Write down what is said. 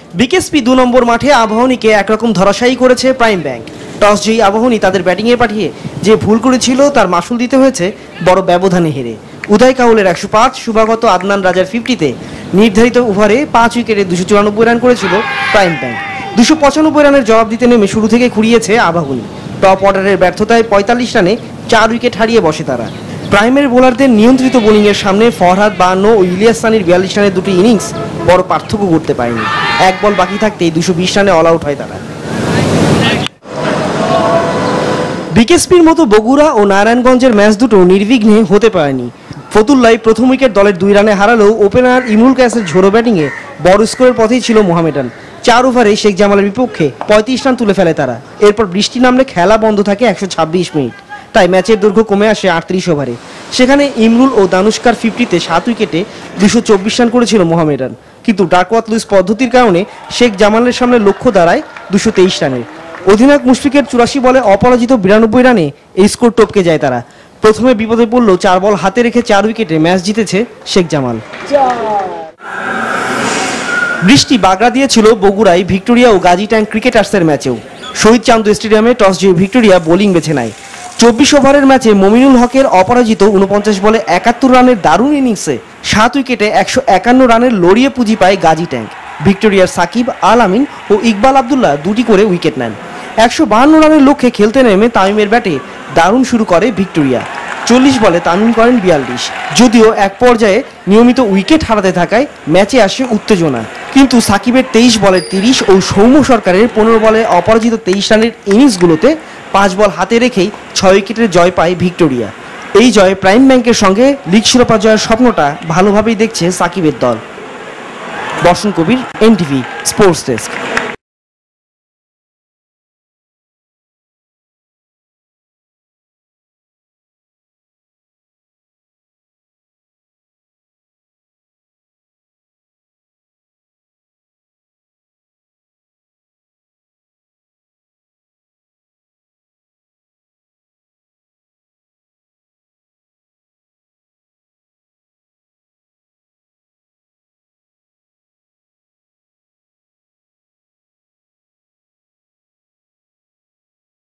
BKSP ২ নম্বর মাঠে আবাহনীকে একরকম ধরাশায়ী করেছে প্রাইম ব্যাংক। টস জয়ী আবাহনী তাদের ব্যাটিংয়ে পাঠিয়ে যে ভুল করেছিল তার মাসুল দিতে হয়েছে বড় ব্যবধানে হেরে। উদয় কাউলের ১০৫, শুভাগত আদনান রাজার 50-তে নির্ধারিত ওভারে ৫ উইকেটে ২৯৪ রান করেছিল প্রাইম ব্যাংক। ২৯৫ রানের জবাব দিতে নেমে শুরু থেকে খুঁড়িয়েছে আবাহনী। টপ অর্ডারের ব্যর্থতায় ৪৫ রানে ৪ উইকেট হারিয়ে বসে তারা। প্রাইমের বোলারদের নিয়ন্ত্রিত বোলিংয়ের সামনে ফরহাদ ৫২ ও ইলিয়াস সানির ৪২ রানের দুটি ইনিংস বড় পার্থক্য করতে পারেনি। এক বল বাকি থাকতেই ২২০ রানে অল আউট হয় তারা। বিকেএসপির মতো বগুড়া ও নারায়ণগঞ্জের ম্যাচ দুটো নির্বিঘ্নে হতে পারেনি। ফতুল্লায় প্রথম উইকেট দলের ২ রানে হারালেও ওপেনার ইমরুল কায়েসের ঝোড়ো ব্যাটিংয়ে বড় স্কোরের পথেই ছিল মোহামেডান। ৪ ওভারে শেখ জামালের বিপক্ষে ৩৫ রান তুলে ফেলে তারা। এরপর বৃষ্টি নামলে খেলা বন্ধ থাকে ১২৬ মিনিট, তাই ম্যাচের দৈর্ঘ্য কমে আসে ৩৮ ওভারে। সেখানে ইমরুল ও দানুষ্কার 50-তে ৭ উইকেটে ২২৪ রান করেছিল মোহামেডান, কিন্তু ডাকওয়ার্থ লুইস পদ্ধতির কারণে শেখ জামালের সামনে লক্ষ্য দাঁড়ায় ২২৩ রানের। অধিনায়ক মুশফিকের ৮৪ বলে অপরাজিত ৯২ রানে এই স্কোর টপকে যায় তারা। প্রথমে বিপদে পড়লেও ৪ বল হাতে রেখে ৪ উইকেটে ম্যাচ জিতেছে শেখ জামাল। বৃষ্টি বাগড়া দিয়েছিল বগুড়ায় ভিক্টোরিয়া ও গাজী ট্যাঙ্ক ক্রিকেটার্সের ম্যাচেও। শহীদ চান্দু স্টেডিয়ামে টস জিতে ভিক্টোরিয়া বোলিং বেছে নেয়। ২৪ ওভারের ম্যাচে মমিনুল হকের অপরাজিত ৪৯ বলে ৭১ রানের দারুণ ইনিংসে ৭ উইকেটে ১৫১ রানের লড়িয়ে পুঁজি পায় গাজী ট্যাঙ্ক। ভিক্টোরিয়ার সাকিব, আল আমিন ও ইকবাল আবদুল্লাহ দুটি করে উইকেট নেন। ১৫২ রানের লক্ষ্যে খেলতে নেমে তামিমের ব্যাটে দারুণ শুরু করে ভিক্টোরিয়া। ৪০ বলে তামিম করেন ৪২। যদিও এক পর্যায়ে নিয়মিত উইকেট হারাতে থাকায় ম্যাচে আসে উত্তেজনা, কিন্তু সাকিবের ২৩ বলে ৩০ ও সৌম্য সরকারের ১৫ বলে অপরাজিত ২৩ রানের ইনিংসগুলোতে ৫ বল হাতে রেখেই ৬ উইকেটের জয় পায় ভিক্টোরিয়া। এই জয়ে প্রাইম ব্যাংকের সঙ্গে লিগ শিরোপা জয়ের স্বপ্নটা ভালোভাবেই দেখছে সাকিবের দল। বর্ষণ কবির, NTV স্পোর্টস ডেস্ক।